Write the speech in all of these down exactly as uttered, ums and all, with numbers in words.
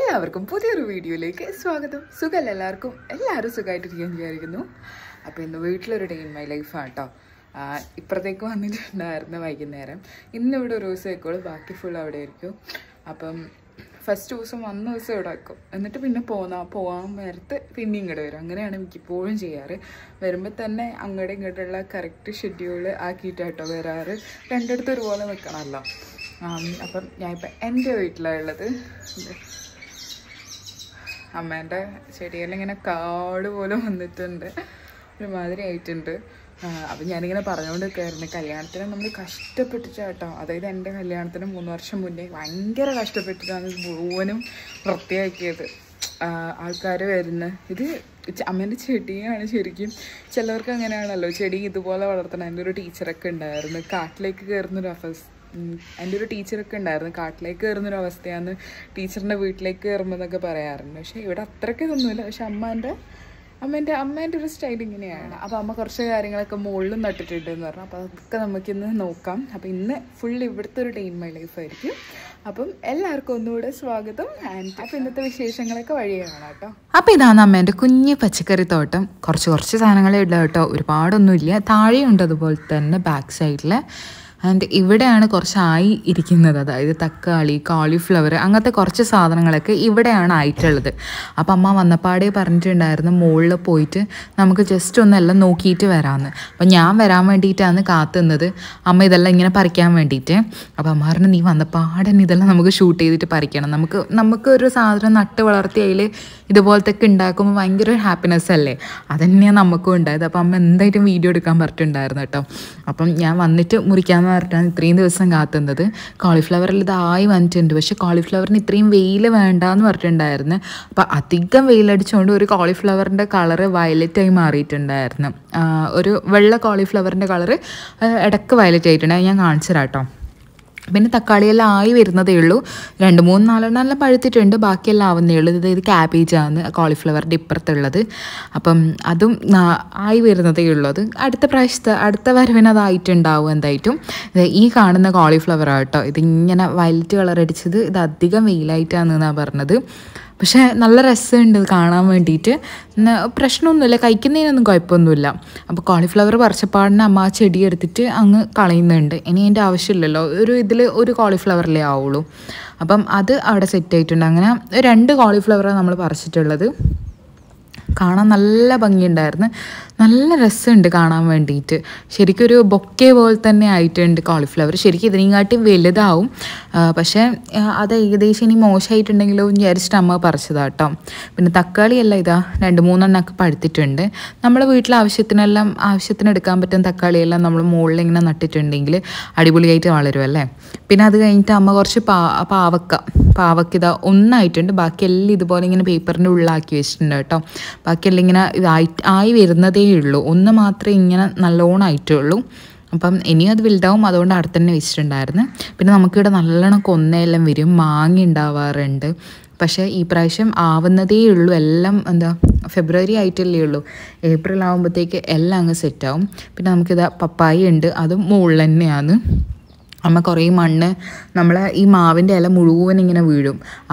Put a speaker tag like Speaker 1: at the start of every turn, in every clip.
Speaker 1: എല്ലാവർക്കും പുതിയൊരു വീഡിയോയിലേക്ക് സ്വാഗതം. സുഖമല്ല എല്ലാവർക്കും, എല്ലാവരും സുഖമായിട്ടിരിക്കാൻ വിചാരിക്കുന്നു. അപ്പോൾ ഇന്ന് വീട്ടിലൊരു ഡേ ഇൻ മൈ ലൈഫാണ് കേട്ടോ. ഇപ്പുറത്തേക്ക് വന്നിട്ടുണ്ടായിരുന്നു വൈകുന്നേരം. ഇന്നിവിടെ ഒരു ദിവസം ആയിക്കോളൂ, ബാക്കി ഫുൾ അവിടെ ആയിരിക്കും. അപ്പം ഫസ്റ്റ് ദിവസം വന്ന ദിവസം ഇവിടെ വെക്കും, എന്നിട്ട് പിന്നെ പോന്നാ പോകാൻ നേരത്ത് പിന്നെ ഇങ്ങോട്ട് വരും. അങ്ങനെയാണ് എനിക്കിപ്പോഴും ചെയ്യാറ്. വരുമ്പോൾ തന്നെ അങ്ങോട്ടും ഇങ്ങോട്ടുള്ള കറക്റ്റ് ഷെഡ്യൂള് ആക്കിയിട്ടാട്ടോ വരാറ്. രണ്ടിടത്തും ഒരുപോലെ നിൽക്കണമല്ലോ. അപ്പം ഞാനിപ്പോൾ എൻ്റെ വീട്ടിലുള്ളത് അമ്മേൻ്റെ ചെടിയെല്ലാം ഇങ്ങനെ കാട് പോലെ വന്നിട്ടുണ്ട്, ഒരുമാതിരി ആയിട്ടുണ്ട്. അപ്പം ഞാനിങ്ങനെ പറഞ്ഞുകൊണ്ട് നിൽക്കുമായിരുന്നു, കല്യാണത്തിന് നമ്മൾ കഷ്ടപ്പെട്ടിട്ടാട്ടോ. അതായത് എൻ്റെ കല്യാണത്തിന് മൂന്ന് വർഷം മുന്നേ ഭയങ്കര കഷ്ടപ്പെട്ടിട്ടാണ് മുഴുവനും വൃത്തിയാക്കിയത്. ആൾക്കാർ വരുന്ന ഇത് അമ്മേൻ്റെ ചെടിയാണ്. ശരിക്കും ചിലവർക്ക് അങ്ങനെയാണല്ലോ ചെടി ഇതുപോലെ വളർത്തണം. എൻ്റെ ഒരു ടീച്ചറൊക്കെ ഉണ്ടായിരുന്നു, കാട്ടിലേക്ക് കയറുന്നൊരു അവസ്ഥ. എൻ്റെ ഒരു ടീച്ചറൊക്കെ ഉണ്ടായിരുന്നു, കാട്ടിലേക്ക് കയറുന്നൊരു അവസ്ഥയാണ് ടീച്ചറിൻ്റെ വീട്ടിലേക്ക് കയറുമ്പോൾ എന്നൊക്കെ പറയാറുണ്ട്. പക്ഷേ ഇവിടെ അത്രയ്ക്ക് ഇതൊന്നുമില്ല. പക്ഷെ അമ്മേൻ്റെ അമ്മേൻ്റെ അമ്മേൻ്റെ ഒരു സ്റ്റൈൽ ഇങ്ങനെയാണ്. അപ്പോൾ അമ്മ കുറച്ച് കാര്യങ്ങളൊക്കെ മുകളിലും നട്ടിട്ടുണ്ടെന്ന് പറഞ്ഞു. അപ്പോൾ അതൊക്കെ നമുക്കിന്ന് നോക്കാം. അപ്പോൾ ഇന്ന് ഫുൾ ഇവിടുത്തെ ഒരു ഡേ ഇൻ മൈ ലൈഫ് ആയിരിക്കും. അപ്പം എല്ലാവർക്കും ഒന്നുകൂടെ സ്വാഗതം. ആൻഡ് അപ്പോൾ ഇന്നത്തെ വിശേഷങ്ങളൊക്കെ വഴിയാണ് കേട്ടോ. അപ്പോൾ ഇതാണ് അമ്മേൻ്റെ കുഞ്ഞ് പച്ചക്കറി തോട്ടം. കുറച്ച് കുറച്ച് സാധനങ്ങളേ ഉള്ളൂ കേട്ടോ, ഒരുപാടൊന്നുമില്ല. താഴെയുണ്ട് അതുപോലെ തന്നെ ബാക്ക് സൈഡിൽ. ആൻഡ് ഇവിടെയാണ് കുറച്ചായി ഇരിക്കുന്നത്, അതായത് തക്കാളി, കോളിഫ്ലവർ അങ്ങനത്തെ കുറച്ച് സാധനങ്ങളൊക്കെ ഇവിടെയാണ് ആയിട്ടുള്ളത്. അപ്പം അമ്മ വന്നപ്പാടേ പറഞ്ഞിട്ടുണ്ടായിരുന്നു മുകളിൽ പോയിട്ട് നമുക്ക് ജസ്റ്റ് ഒന്നെല്ലാം നോക്കിയിട്ട് വരാമെന്ന്. അപ്പം ഞാൻ വരാൻ വേണ്ടിയിട്ടാണ് കാത്തുന്നത്, അമ്മ ഇതെല്ലാം ഇങ്ങനെ പറിക്കാൻ വേണ്ടിയിട്ട്. അപ്പം അമ്മ പറഞ്ഞു നീ വന്നപ്പാടെ ഇതെല്ലാം നമുക്ക് ഷൂട്ട് ചെയ്തിട്ട് പറിക്കണം. നമുക്ക് നമുക്കൊരു സാധനം നട്ട് വളർത്തി അതിൽ ഇതുപോലത്തെയൊക്കെ ഉണ്ടാക്കുമ്പോൾ ഭയങ്കര ഒരു ഹാപ്പിനെസ് അല്ലേ, അതന്നെയാണ് നമുക്കും ഉണ്ടായത്. അപ്പം അമ്മ എന്തായിട്ടും വീഡിയോ എടുക്കാൻ പറഞ്ഞിട്ടുണ്ടായിരുന്നു കേട്ടോ. അപ്പം ഞാൻ വന്നിട്ട് മുറിക്കാമെന്ന് പറഞ്ഞിട്ടാണ് ഇത്രയും ദിവസം കാത്തുന്നത്. കോളിഫ്ലവറിൽ ഇതായി വന്നിട്ടുണ്ട്, പക്ഷെ കോളിഫ്ലവറിന് ഇത്രയും വെയിൽ വേണ്ടാന്ന് പറഞ്ഞിട്ടുണ്ടായിരുന്നു. അപ്പം അധികം വെയിലടിച്ചുകൊണ്ട് ഒരു കോളിഫ്ലവറിൻ്റെ കളറ് വയലറ്റായി മാറിയിട്ടുണ്ടായിരുന്നു. ഒരു വെള്ള കോളിഫ്ലവറിൻ്റെ കളറ് ഇടയ്ക്ക് വയലറ്റ് ആയിട്ടുണ്ട്, ഞാൻ കാണിച്ചു തരാം കേട്ടോ. പിന്നെ തക്കാളിയെല്ലാം ആയി വരുന്നതേ ഉള്ളൂ, രണ്ട് മൂന്ന് നാലെണ്ണം എല്ലാം പഴുത്തിട്ടുണ്ട്, ബാക്കിയെല്ലാം ആവുന്നേ ഉള്ളൂ. ഇത് ഇത് ക്യാബേജാണ് കോളിഫ്ലവറിൻ്റെ ഇപ്പുറത്തുള്ളത്. അപ്പം അതും ആയി വരുന്നതേ ഉള്ളൂ. അത് അടുത്ത പ്രാവശ്യത്തെ അടുത്ത വരവിന് അതായിട്ടുണ്ടാവും എന്തായിട്ടും. ഈ കാണുന്ന കോളിഫ്ലവർ ആട്ടോ, ഇതിങ്ങനെ വയലറ്റ് കളർ അടിച്ചത് ഇത് അധികം വെയിലായിട്ടാണെന്നാണ് പറഞ്ഞത്. പക്ഷേ നല്ല രസമുണ്ട് കാണാൻ വേണ്ടിയിട്ട്, പ്രശ്നമൊന്നുമില്ല, കഴിക്കുന്നതിനൊന്നും കുഴപ്പമൊന്നുമില്ല. അപ്പോൾ കോളിഫ്ലവർ പറിച്ചപ്പാടിന് അമ്മ ആ ചെടി എടുത്തിട്ട് അങ്ങ് കളയുന്നുണ്ട്. ഇനി അതിൻ്റെ ആവശ്യമില്ലല്ലോ, ഒരു ഇതിൽ ഒരു കോളിഫ്ലവറിലേ ആവുള്ളൂ. അപ്പം അത് അവിടെ സെറ്റ് ആയിട്ടുണ്ട്. അങ്ങനെ രണ്ട് കോളിഫ്ലവറാണ് നമ്മൾ പറിച്ചിട്ടുള്ളത്. കാണാൻ നല്ല ഭംഗിയുണ്ടായിരുന്നു, നല്ല രസമുണ്ട് കാണാൻ വേണ്ടിയിട്ട്. ശരിക്കും ഒരു ബൊക്കെ പോലെ തന്നെ ആയിട്ടുണ്ട് കോളിഫ്ലവർ. ശരിക്കും ഇതിനെക്കാട്ടും വലുതാവും, പക്ഷേ അത് ഏകദേശം ഇനി മോശമായിട്ടുണ്ടെങ്കിലോ വിചാരിച്ചിട്ട് അമ്മ പറിച്ചതാണ് കേട്ടോ. പിന്നെ തക്കാളിയെല്ലാം ഇതാ രണ്ട് മൂന്നെണ്ണമൊക്കെ പഴുത്തിട്ടുണ്ട്. നമ്മൾ വീട്ടിലെ ആവശ്യത്തിനെല്ലാം ആവശ്യത്തിന് എടുക്കാൻ പറ്റുന്ന തക്കാളിയെല്ലാം നമ്മൾ മുകളിൽ ഇങ്ങനെ നട്ടിട്ടുണ്ടെങ്കിൽ അടിപൊളിയായിട്ട് വളരുമല്ലേ. പിന്നെ അത് കഴിഞ്ഞിട്ട് അമ്മ കുറച്ച് പാ പാവക്ക പാവക്ക ഇതാ ഒന്നായിട്ടുണ്ട്, ബാക്കിയെല്ലാം ഇതുപോലെ ഇങ്ങനെ പേപ്പറിൻ്റെ ഉള്ളിലാക്കി വെച്ചിട്ടുണ്ട് കേട്ടോ. ബാക്കിയെല്ലാം ഇങ്ങനെ ആയി ആയി വരുന്നതേ ഉള്ളൂ, ഒന്ന് മാത്രമേ ഇങ്ങനെ നല്ലോണം ആയിട്ടുള്ളൂ. അപ്പം ഇനിയും അത് വലുതാവും, അതുകൊണ്ട് അവിടെ തന്നെ വെച്ചിട്ടുണ്ടായിരുന്നു. പിന്നെ നമുക്കിവിടെ നല്ലോണം കൊന്നയെല്ലാം വരും, മാങ്ങ ഉണ്ടാവാറുണ്ട്. പക്ഷേ ഈ പ്രാവശ്യം ആവുന്നതേ ഉള്ളൂ, എല്ലാം എന്താ ഫെബ്രുവരി ആയിട്ടല്ലേ ഉള്ളൂ, ഏപ്രിൽ ആകുമ്പോഴത്തേക്ക് എല്ലാം അങ്ങ് സെറ്റാവും. പിന്നെ നമുക്കിതാ പപ്പായ ഉണ്ട്, അതും മുകളിൽ തന്നെയാണ്. അമ്മ കുറേ മണ്ണ് നമ്മൾ ഈ മാവിൻ്റെ ഇല മുഴുവൻ ഇങ്ങനെ വീഴും, ആ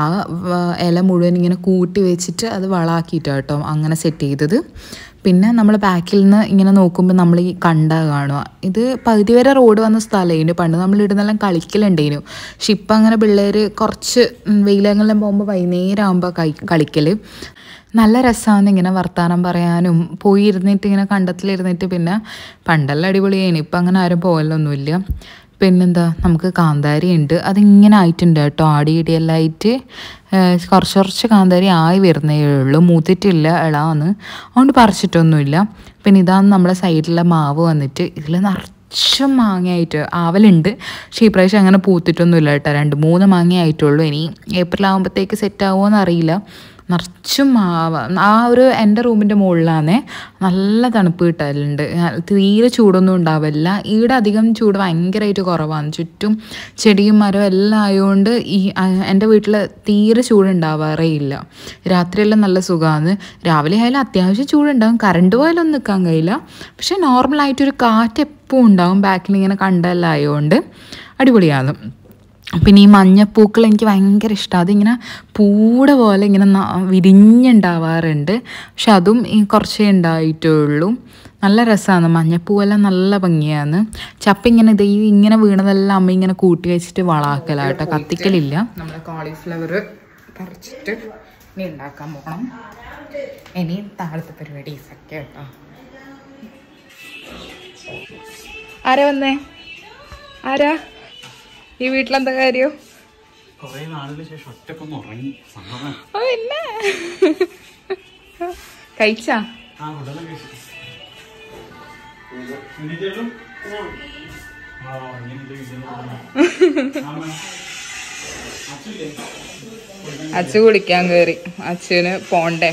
Speaker 1: ഇല മുഴുവൻ ഇങ്ങനെ കൂട്ടി വെച്ചിട്ട് അത് വളമാക്കിയിട്ടാണ് കേട്ടോ അങ്ങനെ സെറ്റ് ചെയ്തത്. പിന്നെ നമ്മൾ ബാക്കിൽ നിന്ന് ഇങ്ങനെ നോക്കുമ്പോൾ നമ്മൾ ഈ കണ്ട കാണുക, ഇത് പകുതി വരെ റോഡ് വന്ന സ്ഥലമായിരുന്നു. പണ്ട് നമ്മൾ ഇടുന്നെല്ലാം കളിക്കലുണ്ടായിരുന്നു. പക്ഷെ ഇപ്പം അങ്ങനെ പിള്ളേർ കുറച്ച് വെയിലെല്ലാം പോകുമ്പോൾ വൈകുന്നേരം ആകുമ്പോൾ കളി കളിക്കൽ നല്ല രസമാണ്. ഇങ്ങനെ വർത്താനം പറയാനും പോയി ഇരുന്നിട്ട് ഇങ്ങനെ കണ്ടത്തിലിരുന്നിട്ട്, പിന്നെ പണ്ടെല്ലാം അടിപൊളിയായിരുന്നു, ഇപ്പം അങ്ങനെ ആരും പോകലൊന്നുമില്ല. പിന്നെന്താ നമുക്ക് കാന്താരി ഉണ്ട്, അതിങ്ങനെ ആയിട്ടുണ്ട് കേട്ടോ, ആടിയിടിയെല്ലാം ആയിട്ട് കുറച്ച് കുറച്ച് കാന്താരി ആയി വരുന്നേ ഉള്ളൂ, മൂത്തിട്ടില്ല, ഇളാന്ന്, അതുകൊണ്ട് പറിച്ചിട്ടൊന്നുമില്ല. പിന്നെ ഇതാണ് നമ്മുടെ സൈഡിലെ മാവ് വന്നിട്ട്, ഇതിൽ നിറച്ചും മാങ്ങയായിട്ട് ആവലുണ്ട്. പക്ഷേ ഈ പ്രാവശ്യം അങ്ങനെ പൂത്തിട്ടൊന്നുമില്ല കേട്ടോ, രണ്ട് മൂന്ന് മാങ്ങ ആയിട്ടുള്ളൂ. ഇനി ഏപ്രിൽ ആകുമ്പോഴത്തേക്ക് സെറ്റ് ആവുമോ എന്നറിയില്ല. നിറച്ചും മാവ് ആ ഒരു എൻ്റെ റൂമിൻ്റെ മുകളിലാണേ, നല്ല തണുപ്പ് കിട്ടാറുണ്ട്, തീരെ ചൂടൊന്നും ഉണ്ടാവില്ല. ഈടെ അധികം ചൂട് ഭയങ്കരമായിട്ട് കുറവാണ്, ചുറ്റും ചെടിയും മരവും എല്ലാം ആയതുകൊണ്ട് ഈ എൻ്റെ വീട്ടിൽ തീരെ ചൂടുണ്ടാവാറേ ഇല്ല. രാത്രിയെല്ലാം നല്ല സുഖമാണ്, രാവിലെ ആയാലും അത്യാവശ്യം ചൂടുണ്ടാകും, കറണ്ട് പോയാലൊന്നും നിൽക്കാൻ കഴിയില്ല. പക്ഷേ നോർമലായിട്ടൊരു കാറ്റ് എപ്പോൾ ഉണ്ടാകും, ബാക്കിൽ ഇങ്ങനെ കണ്ടെല്ലാം ആയതുകൊണ്ട് അടിപൊളിയാണ്. പിന്നെ ഈ മഞ്ഞപ്പൂക്കൾ എനിക്ക് ഭയങ്കര ഇഷ്ടമാണ്. അതിങ്ങനെ പൂട പോലെ ഇങ്ങനെ വിരിഞ്ഞുണ്ടാവാറുണ്ട്. പക്ഷെ അതും ഈ കുറച്ചേ ഉണ്ടായിട്ടുള്ളൂ. നല്ല രസമാണ്. മഞ്ഞപ്പൂവെല്ലാം നല്ല ഭംഗിയാണ്. ചപ്പ ഇങ്ങനെ ഇത് ഇങ്ങനെ വീണതെല്ലാം അമ്മ ഇങ്ങനെ കൂട്ടി വെച്ചിട്ട് വളാക്കലാട്ടോ, കത്തിക്കലില്ല. നമ്മുടെ കോളിഫ്ലവർ പറിച്ചിട്ട് ഇനി ഉണ്ടാക്കാൻ പോകണം. ഇനി താഴത്തെ പരിപാടീസൊക്കെ കേട്ടോ. ആരാ വന്നേ? ആരാ ഈ വീട്ടിലെന്താ കാര്യം? പിന്നെ കഴിച്ചാ? അച്ചു കുളിക്കാൻ കേറി. അച്ഛന് പോണ്ടേ.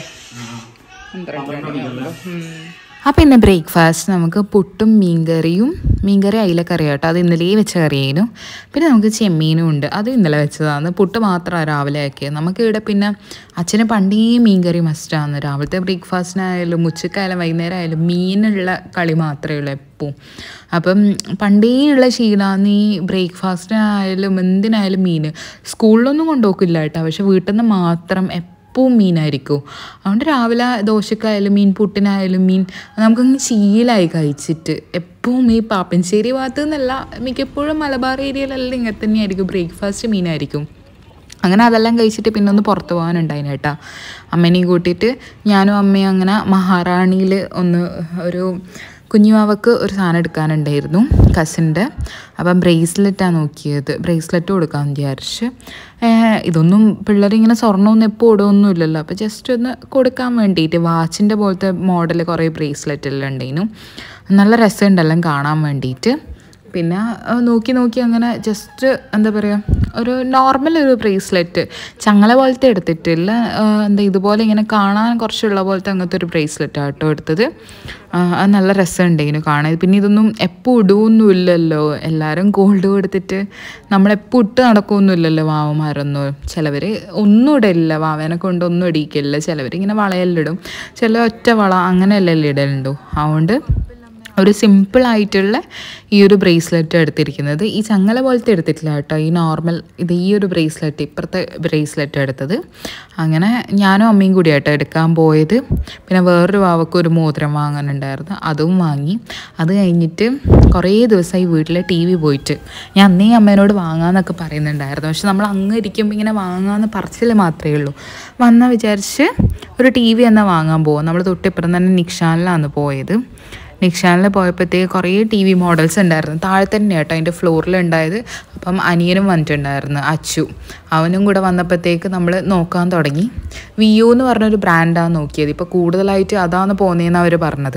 Speaker 1: അപ്പം പിന്നെ ബ്രേക്ക്ഫാസ്റ്റ് നമുക്ക് പുട്ടും മീൻകറിയും, മീൻകറി അയിലക്കറി കേട്ടോ, അത് ഇന്നലെ വെച്ച കറിയായിരുന്നു. പിന്നെ നമുക്ക് ചെമ്മീനും ഉണ്ട്, അത് ഇന്നലെ വെച്ചതാണ്. പുട്ട് മാത്രമാണ് രാവിലെ ആക്കിയത്. നമുക്ക് ഇവിടെ പിന്നെ അച്ഛന് പണ്ടേ മീൻകറി മസ്റ്റാണ്. രാവിലത്തെ ബ്രേക്ക്ഫാസ്റ്റിനായാലും ഉച്ചക്കായാലും വൈകുന്നേരം ആയാലും മീനുള്ള കളി മാത്രമേ ഉള്ളൂ എപ്പോഴും. അപ്പം പണ്ടേ ഉള്ള ശീലമാണ് ഈ ബ്രേക്ക്ഫാസ്റ്റിനായാലും എന്തിനായാലും മീൻ. സ്കൂളിലൊന്നും കൊണ്ടുപോക്കില്ല കേട്ടോ, പക്ഷെ വീട്ടിൽ നിന്ന് മാത്രം എപ്പോഴും മീനായിരിക്കും. അതുകൊണ്ട് രാവിലെ ദോശക്കായാലും മീൻ, പുട്ടിനായാലും മീൻ നമുക്കങ്ങ് ശീലമായി കഴിച്ചിട്ട്. എപ്പോഴും ഈ പാപ്പഞ്ചേരി ഭാഗത്ത് നിന്നല്ല, മിക്കപ്പോഴും മലബാർ ഏരിയയിലെല്ലാം ഇങ്ങനെ തന്നെയായിരിക്കും ബ്രേക്ക്ഫാസ്റ്റ് മീനായിരിക്കും. അങ്ങനെ അതെല്ലാം കഴിച്ചിട്ട് പിന്നെ ഒന്ന് പുറത്ത് പോകാനുണ്ടായിന് കേട്ടോ. അമ്മേനെയും കൂട്ടിയിട്ട് ഞാനും അമ്മയും അങ്ങനെ മഹാറാണിയിൽ ഒന്ന് ഒരു കുഞ്ഞുവാവക്ക് ഒരു സാധനം എടുക്കാനുണ്ടായിരുന്നു കസിൻ്റെ. അപ്പം ബ്രേസ്ലെറ്റാണ് നോക്കിയത്. ബ്രേസ്ലെറ്റ് കൊടുക്കാമെന്ന് വിചാരിച്ച്. ഇതൊന്നും പിള്ളേരിങ്ങനെ സ്വർണ്ണമൊന്നും എപ്പോൾ ഇടുകയൊന്നും ഇല്ലല്ലോ, അപ്പോൾ ജസ്റ്റ് ഒന്ന് കൊടുക്കാൻ വേണ്ടിയിട്ട് വാച്ചിൻ്റെ പോലത്തെ മോഡൽ കുറേ ബ്രേസ്ലെറ്റ് എല്ലാം ഉണ്ടായിരുന്നു. നല്ല രസമുണ്ടെല്ലാം കാണാൻ വേണ്ടിയിട്ട്. പിന്നെ നോക്കി നോക്കി അങ്ങനെ ജസ്റ്റ് എന്താ പറയുക, ഒരു നോർമൽ ഒരു ബ്രേസ്ലെറ്റ്, ചങ്ങല പോലത്തെ എടുത്തിട്ടില്ല, എന്താ ഇതുപോലെ ഇങ്ങനെ കാണാൻ കുറച്ചുള്ള പോലത്തെ അങ്ങനത്തെ ഒരു ബ്രേസ്ലെറ്റാണ് കേട്ടോ എടുത്തത്. അത് നല്ല രസമുണ്ടായിരുന്നു കാണാൻ. പിന്നെ ഇതൊന്നും എപ്പോൾ ഇടുകയൊന്നുമില്ലല്ലോ, എല്ലാവരും ഗോൾഡ് കൊടുത്തിട്ട് നമ്മളെപ്പോൾ ഇട്ട് നടക്കുകയൊന്നുമില്ലല്ലോ വാവമാരൊന്നും. ചിലവർ ഒന്നും ഇടലില്ല, വാവേനെ കൊണ്ട് ഒന്നും ഇടിക്കില്ല. ചിലവരിങ്ങനെ വളയെല്ലാം ചില ഒറ്റ വള അങ്ങനെയല്ലല്ലോ ഇടലുണ്ടോ. അതുകൊണ്ട് ഒരു സിമ്പിളായിട്ടുള്ള ഈ ഒരു ബ്രേസ്ലെറ്റ് എടുത്തിരിക്കുന്നത്. ഈ ചങ്ങല പോലത്തെ എടുത്തിട്ടില്ല കേട്ടോ, ഈ നോർമൽ ഇത് ഈ ഒരു ബ്രേസ്ലെറ്റ്, ഇപ്പുറത്തെ ബ്രേസ്ലെറ്റ് എടുത്തത്. അങ്ങനെ ഞാനും അമ്മയും കൂടി ആട്ടോ എടുക്കാൻ പോയത്. പിന്നെ വേറൊരു വാവക്ക് ഒരു മോതിരം വാങ്ങാനുണ്ടായിരുന്നു, അതും വാങ്ങി. അത് കഴിഞ്ഞിട്ട് കുറേ ദിവസമായി വീട്ടിൽ ടി വി പോയിട്ട്. ഞാൻ അന്നേ അമ്മേനോട് വാങ്ങാമെന്നൊക്കെ പറയുന്നുണ്ടായിരുന്നു, പക്ഷെ നമ്മൾ അങ്ങ് ഇരിക്കുമ്പോൾ ഇങ്ങനെ വാങ്ങാമെന്ന് പറച്ചിൽ മാത്രമേ ഉള്ളൂ. വന്നാൽ വിചാരിച്ച് ഒരു ടി വി എന്നാൽ വാങ്ങാൻ പോകാം. നമ്മൾ തൊട്ടിപ്പുറം തന്നെ നിക്ഷാനിലാണ് പോയത്. നിക്ഷാനിൽ പോയപ്പോഴത്തേക്ക് കുറേ ടി വി മോഡൽസ് ഉണ്ടായിരുന്നു. താഴെ തന്നെ കേട്ടോ അതിൻ്റെ ഫ്ലോറിലുണ്ടായത്. അപ്പം അനിയനും വന്നിട്ടുണ്ടായിരുന്നു, അച്ചു. അവനും കൂടെ വന്നപ്പോഴത്തേക്ക് നമ്മൾ നോക്കാൻ തുടങ്ങി. വിയോ എന്ന് പറഞ്ഞൊരു ബ്രാൻഡാണ് നോക്കിയത്. ഇപ്പോൾ കൂടുതലായിട്ട് അതാണ് പോകുന്നതെന്ന് അവർ പറഞ്ഞത്.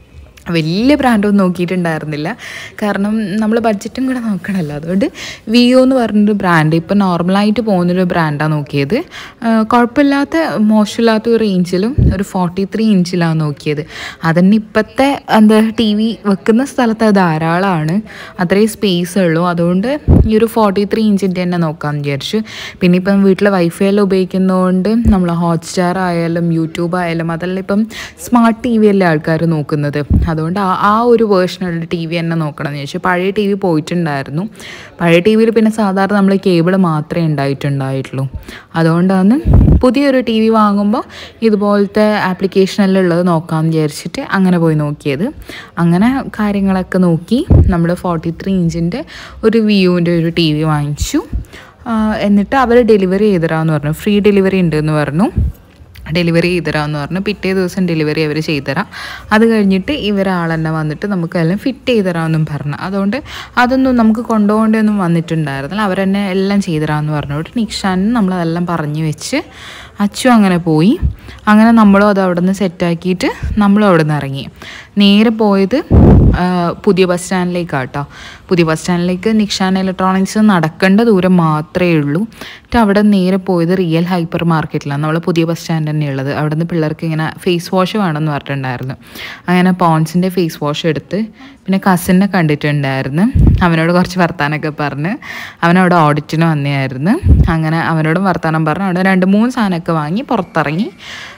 Speaker 1: വലിയ ബ്രാൻഡൊന്നും നോക്കിയിട്ടുണ്ടായിരുന്നില്ല, കാരണം നമ്മൾ ബഡ്ജറ്റും കൂടെ നോക്കണമല്ലോ. അതുകൊണ്ട് വിയോ എന്ന് പറഞ്ഞൊരു ബ്രാൻഡ്, ഇപ്പോൾ നോർമലായിട്ട് പോകുന്നൊരു ബ്രാൻഡാണ് നോക്കിയത്. കുഴപ്പമില്ലാത്ത മോശമില്ലാത്ത ഒരു റേഞ്ചിലും ഒരു ഫോർട്ടി ത്രീ ഇഞ്ചിലാണ് നോക്കിയത്. അതന്നെ ഇപ്പോഴത്തെ എന്താ ടി വി വെക്കുന്ന സ്ഥലത്ത് അത് ധാരാളമാണ്, അത്രയും സ്പേസ് ഉള്ളൂ. അതുകൊണ്ട് ഈ ഒരു ഫോർട്ടി ത്രീ ഇഞ്ചിൻ്റെ തന്നെ നോക്കാമെന്ന് വിചാരിച്ചു. പിന്നെ ഇപ്പം വീട്ടിൽ വൈഫൈ എല്ലാം ഉപയോഗിക്കുന്നതുകൊണ്ട് നമ്മൾ ഹോട്ട്സ്റ്റാർ ആയാലും യൂട്യൂബ് ആയാലും അതെല്ലാം ഇപ്പം സ്മാർട്ട് ടി വി അല്ലേ ആൾക്കാർ നോക്കുന്നത്. അതുകൊണ്ട് ആ ആ ഒരു വേർഷനുള്ള ടി വി തന്നെ നോക്കണമെന്ന് ചോദിച്ചു. പഴയ ടി വി പോയിട്ടുണ്ടായിരുന്നു. പഴയ ടി വിയിൽ പിന്നെ സാധാരണ നമ്മൾ കേബിൾ മാത്രമേ ഉണ്ടായിട്ടുണ്ടായിട്ടുള്ളൂ. അതുകൊണ്ടാണ് പുതിയൊരു ടി വി വാങ്ങുമ്പോൾ ഇതുപോലത്തെ ആപ്ലിക്കേഷനെല്ലാം ഉള്ളത് നോക്കാമെന്ന് വിചാരിച്ചിട്ട് അങ്ങനെ പോയി നോക്കിയത്. അങ്ങനെ കാര്യങ്ങളൊക്കെ നോക്കി നമ്മൾ ഫോർട്ടി ത്രീ ഇഞ്ചിൻ്റെ ഒരു വിയോൻ്റെ ഒരു ടി വി വാങ്ങിച്ചു. എന്നിട്ട് അവർ ഡെലിവറി ചെയ്തരാമെന്ന് പറഞ്ഞു, ഫ്രീ ഡെലിവറി ഉണ്ടെന്ന് പറഞ്ഞു. ഡെലിവറി ചെയ്തരാമെന്ന് പറഞ്ഞു. പിറ്റേ ദിവസം ഡെലിവറി അവർ ചെയ്തുതരാം. അത് കഴിഞ്ഞിട്ട് ഇവരാൾ തന്നെ വന്നിട്ട് നമുക്കെല്ലാം ഫിറ്റ് ചെയ്തുതരാമെന്നും പറഞ്ഞു. അതുകൊണ്ട് അതൊന്നും നമുക്ക് കൊണ്ടുപോകേണ്ടതൊന്നും വന്നിട്ടുണ്ടായിരുന്നില്ല, അവരെന്നെ എല്ലാം ചെയ്തുതരാമെന്ന് പറഞ്ഞുകൊണ്ട് നിക്ഷാനും നമ്മളതെല്ലാം പറഞ്ഞു വെച്ച് അച്ചു അങ്ങനെ പോയി. അങ്ങനെ നമ്മളും അത് അവിടെ നിന്ന് സെറ്റാക്കിയിട്ട് നമ്മളും അവിടെ നിന്ന് ഇറങ്ങി. നേരെ പോയത് പുതിയ ബസ് സ്റ്റാൻഡിലേക്കാണ് കേട്ടോ. പുതിയ ബസ് സ്റ്റാൻഡിലേക്ക് നിക്ഷാൻ ഇലക്ട്രോണിക്സ് നടക്കേണ്ട ദൂരം മാത്രമേ ഉള്ളൂ. എന്നിട്ട് അവിടെ നേരെ പോയത് റിയൽ ഹൈപ്പർ മാർക്കറ്റിലാണ്, നമ്മൾ പുതിയ ബസ് സ്റ്റാൻഡ് തന്നെയുള്ളത്. അവിടെ നിന്ന് പിള്ളേർക്ക് ഇങ്ങനെ ഫേസ് വാഷ് വേണമെന്ന് പറഞ്ഞിട്ടുണ്ടായിരുന്നു. അങ്ങനെ പോൺസിൻ്റെ ഫേസ് വാഷ് എടുത്ത് പിന്നെ കസിനെ കണ്ടിട്ടുണ്ടായിരുന്നു. അവനോട് കുറച്ച് വർത്താനമൊക്കെ പറഞ്ഞ് അവനവിടെ ഓഡിറ്റിന് വന്നതായിരുന്നു. അങ്ങനെ അവനോടും വർത്താനം പറഞ്ഞ് അവിടെ രണ്ട് മൂന്ന് സാധനമൊക്കെ വാങ്ങി പുറത്തിറങ്ങി.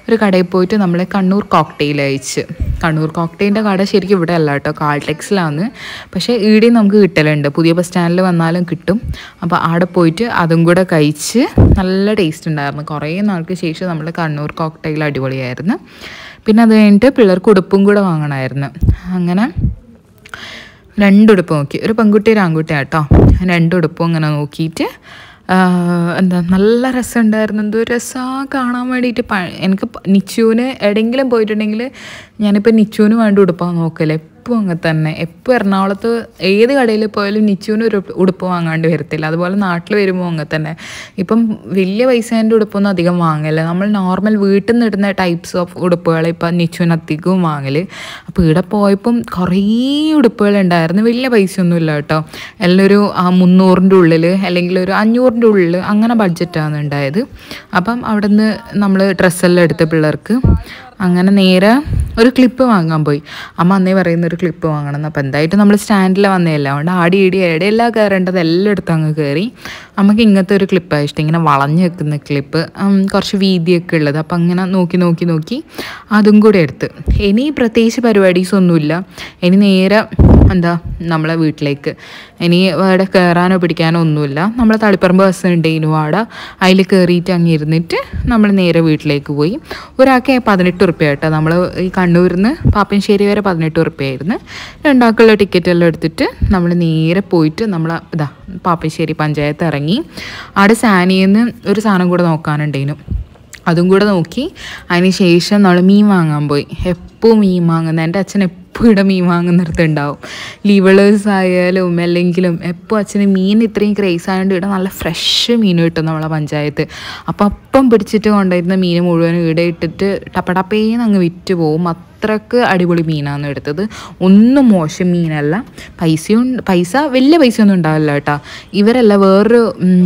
Speaker 1: ഒരു കടയിൽ പോയിട്ട് നമ്മൾ കണ്ണൂർ കോക്ടെയിൽ അയച്ച്. കണ്ണൂർ കോക്ടെയിലിൻ്റെ കട ശരിക്കും ഇവിടെ അല്ല കേട്ടോ, കാൾടെക്സിലാണ്. പക്ഷേ ഈടെയും നമുക്ക് കിട്ടലുണ്ട്, പുതിയ ബസ് സ്റ്റാൻഡിൽ വന്നാലും കിട്ടും. അപ്പോൾ അവിടെ പോയിട്ട് അതും കൂടെ കഴിച്ച് നല്ല ടേസ്റ്റ് ഉണ്ടായിരുന്നു. കുറേ നാൾക്ക് ശേഷം നമ്മൾ കണ്ണൂർ കോക്ടെയിൽ അടിപൊളിയായിരുന്നു. പിന്നെ അത് കഴിഞ്ഞിട്ട് പിള്ളേർക്ക് ഉടുപ്പും കൂടെ വാങ്ങണമായിരുന്നു. അങ്ങനെ രണ്ടുടുപ്പ് നോക്കി, ഒരു പെൺകുട്ടി ഒരു ആൺകുട്ടി കേട്ടോ. രണ്ടുടുപ്പും അങ്ങനെ നോക്കിയിട്ട് എന്താ നല്ല രസമുണ്ടായിരുന്നു. എന്തോ രസമാണ് കാണാൻ വേണ്ടിയിട്ട്. പ എനിക്ക് നിച്ചുവിന് എവിടെയെങ്കിലും പോയിട്ടുണ്ടെങ്കിൽ ഞാനിപ്പോൾ നിച്ചുവിന് വേണ്ടി ഉടുപ്പാൻ നോക്കല്ലേ, എപ്പോൾ അങ്ങനെ തന്നെ. എപ്പോൾ എറണാകുളത്ത് ഏത് കടയിൽ പോയാലും നിച്ചുവിന് ഒരു ഉടുപ്പ് വാങ്ങാണ്ട് വരത്തില്ല. അതുപോലെ നാട്ടിൽ വരുമ്പോൾ അങ്ങനെ തന്നെ. ഇപ്പം വലിയ പൈസേൻ്റെ ഉടുപ്പൊന്നും അധികം വാങ്ങല്ല, നമ്മൾ നോർമൽ വീട്ടിൽ നിന്ന് ഇടുന്ന ടൈപ്സ് ഓഫ് ഉടുപ്പുകൾ ഇപ്പം നിച്ചുവിന് അധികവും വാങ്ങൽ. അപ്പോൾ ഇവിടെ പോയപ്പം കുറേ ഉടുപ്പുകളുണ്ടായിരുന്നു. വലിയ പൈസയൊന്നും ഇല്ല കേട്ടോ, എല്ലാം ഒരു മുന്നൂറിൻ്റെ ഉള്ളിൽ അല്ലെങ്കിൽ ഒരു അഞ്ഞൂറിൻ്റെ ഉള്ളിൽ അങ്ങനെ ബഡ്ജറ്റാണ് ഉണ്ടായത്. അപ്പം അവിടെ നിന്ന് നമ്മൾ ഡ്രസ്സെല്ലാം എടുത്ത് പിള്ളേർക്ക്. അങ്ങനെ നേരെ ഒരു ക്ലിപ്പ് വാങ്ങാൻ പോയി. അമ്മ അന്നേ പറയുന്ന ഒരു ക്ലിപ്പ് വാങ്ങണം എന്ന്. അപ്പോൾ എന്തായിട്ട് നമ്മൾ സ്റ്റാൻഡിൽ വന്നതല്ല, അതുകൊണ്ട് ആടി ഇടി എവിടെയെല്ലാം കയറേണ്ടത് എല്ലാം എടുത്ത് അങ്ങ് കയറി. നമുക്ക് ഇങ്ങനത്തെ ഒരു ക്ലിപ്പാണ് ഇഷ്ടം, ഇങ്ങനെ വളഞ്ഞ് വെക്കുന്ന ക്ലിപ്പ്, കുറച്ച് വീതിയൊക്കെ ഉള്ളത്. അപ്പം അങ്ങനെ നോക്കി നോക്കി നോക്കി അതും കൂടെ എടുത്ത്. ഇനി പ്രത്യേകിച്ച് പരിപാടീസൊന്നുമില്ല, ഇനി നേരെ എന്താ നമ്മളെ വീട്ടിലേക്ക്. ഇനി അവിടെ കയറാനോ പിടിക്കാനോ ഒന്നുമില്ല. നമ്മൾ തളിപ്പറമ്പ് ബസ് ഉണ്ടെങ്കിലും അവിടെ അതിൽ കയറിയിട്ട് അങ്ങ് ഇരുന്നിട്ട് നമ്മൾ നേരെ വീട്ടിലേക്ക് പോയി. ഒരാൾക്ക് പതിനെട്ട് ഉറുപ്പ്യ കേട്ടോ, നമ്മൾ ഈ കണ്ണൂരിൽ നിന്ന് പാപ്പനശ്ശേരി വരെ പതിനെട്ട് ഉറുപ്പ്യായിരുന്നു. രണ്ടാൾക്കുള്ള ടിക്കറ്റ് എല്ലാം എടുത്തിട്ട് നമ്മൾ നേരെ പോയിട്ട് നമ്മൾ ഇതാ പാപ്പനശ്ശേരി പഞ്ചായത്ത് ഇറങ്ങി. അവിടെ സാനിയിൽ നിന്ന് ഒരു സാധനം കൂടെ നോക്കാനുണ്ടേനു, അതും കൂടെ നോക്കി. അതിന് ശേഷം നമ്മൾ മീൻ വാങ്ങാൻ പോയി. എപ്പോൾ മീൻ വാങ്ങുന്നത്, എൻ്റെ അച്ഛൻ എപ്പോൾ ഇവിടെ മീൻ വാങ്ങുന്നിടത്തുണ്ടാവും. ലിവളേഴ്സ് ആയാലും അല്ലെങ്കിലും എപ്പോൾ അച്ഛന് മീൻ ഇത്രയും ക്രേസ് ആയതുകൊണ്ട് ഇവിടെ നല്ല ഫ്രഷ് മീൻ കിട്ടും നമ്മളെ പഞ്ചായത്ത്. അപ്പം അപ്പം പിടിച്ചിട്ട് കൊണ്ടുവരുന്ന മീൻ മുഴുവനും ഇവിടെ ഇട്ടിട്ട് ടപ്പടപ്പേന്ന് അങ്ങ് വിറ്റ് പോവും. അത്രക്ക് അടിപൊളി മീനാണ് എടുത്തത്, ഒന്നും മോശം മീനല്ല. പൈസയും പൈസ വലിയ പൈസയൊന്നും ഉണ്ടാവില്ല കേട്ടോ. ഇവരല്ല, വേറൊരു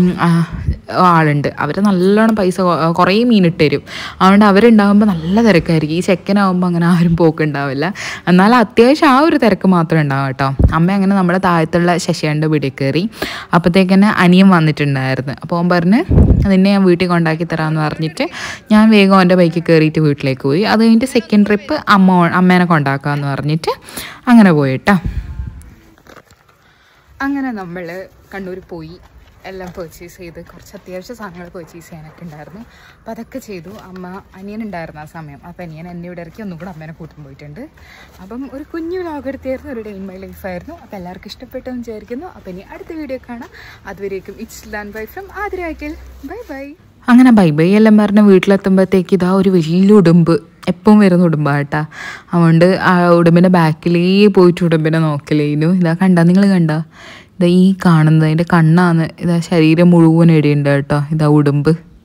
Speaker 1: ആളുണ്ട്, അവർ നല്ലോണം പൈസ കുറേ മീനിട്ട് തരും. അതുകൊണ്ട് അവരുണ്ടാകുമ്പോൾ നല്ല തിരക്കായിരിക്കും. ഈ ചെക്കനാകുമ്പോൾ അങ്ങനെ ആരും പോക്കുണ്ടാവില്ല. എന്നാൽ അത്യാവശ്യം ആ ഒരു തിരക്ക് മാത്രമേ ഉണ്ടാവും കേട്ടോ. അമ്മ അങ്ങനെ നമ്മുടെ താഴത്തുള്ള ശശിയാൻ്റെ വീട്ടിൽ കയറി. അപ്പോഴത്തേക്കന്നെ അനിയൻ വന്നിട്ടുണ്ടായിരുന്നു. അപ്പോൾ അവൻ പറഞ്ഞ് നിന്നെ ഞാൻ വീട്ടിൽ കൊണ്ടാക്കി തരാമെന്ന് പറഞ്ഞിട്ട് ഞാൻ വേഗം അവൻ്റെ ബൈക്കിൽ കയറിയിട്ട് വീട്ടിലേക്ക് പോയി. അത് കഴിഞ്ഞിട്ട് സെക്കൻഡ് ട്രിപ്പ് അമ്മ അമ്മേനെ കൊണ്ടാക്കാമെന്ന് പറഞ്ഞിട്ട് അങ്ങനെ പോയിട്ടാ. അങ്ങനെ നമ്മൾ കണ്ണൂർ പോയി, എല്ലാം പർച്ചേസ് ചെയ്ത് കുറച്ച് അത്യാവശ്യ സാധനങ്ങൾ പർച്ചേസ് ചെയ്യാനൊക്കെ ഉണ്ടായിരുന്നു. അപ്പോൾ അതൊക്കെ ചെയ്തു. അമ്മ അനിയനുണ്ടായിരുന്നു ആ സമയം. അപ്പോൾ അനിയൻ എന്നെ ഇവിടെ ഇറക്കി ഒന്നും കൂടെ അമ്മേനെ കൂട്ടാൻ പോയിട്ടുണ്ട്. അപ്പം ഒരു കുഞ്ഞു വ്ലോഗ് എടുത്തായിരുന്നു, ഒരു ഡേ ഇൻ മൈ ലൈഫ് ആയിരുന്നു. അപ്പോൾ എല്ലാവർക്കും ഇഷ്ടപ്പെട്ടെന്ന് വിചാരിക്കുന്നു. അപ്പോൾ ഇനി അടുത്ത വീഡിയോ കാണാം. അതുവരേക്കും ഇറ്റ്സ് ലാൻഡ് ബൈ ഫ്രം ആതിരായ്ക്കൽ. Bye bye. അങ്ങനെ ബൈ ബൈ എല്ലാം പറഞ്ഞ് വീട്ടിലെത്തുമ്പോഴത്തേക്ക് ഇതാ ഒരു വലിയ ഉടുമ്പ്, എപ്പം വരുന്ന ഉടുമ്പാട്ടാ. അതുകൊണ്ട് ആ ഉടുമ്പിൻ്റെ ബാക്കിലേ പോയിട്ട് ഉടുമ്പിനെ നോക്കലേനു. ഇതാ കണ്ട, നിങ്ങൾ കണ്ട, ഇതാ ഈ കാണുന്നത് അതിൻ്റെ കണ്ണാണ്. ഇതാ ശരീരം മുഴുവൻ ഇടയുണ്ട് കേട്ടോ, ഇതാ ഉടുമ്പ്.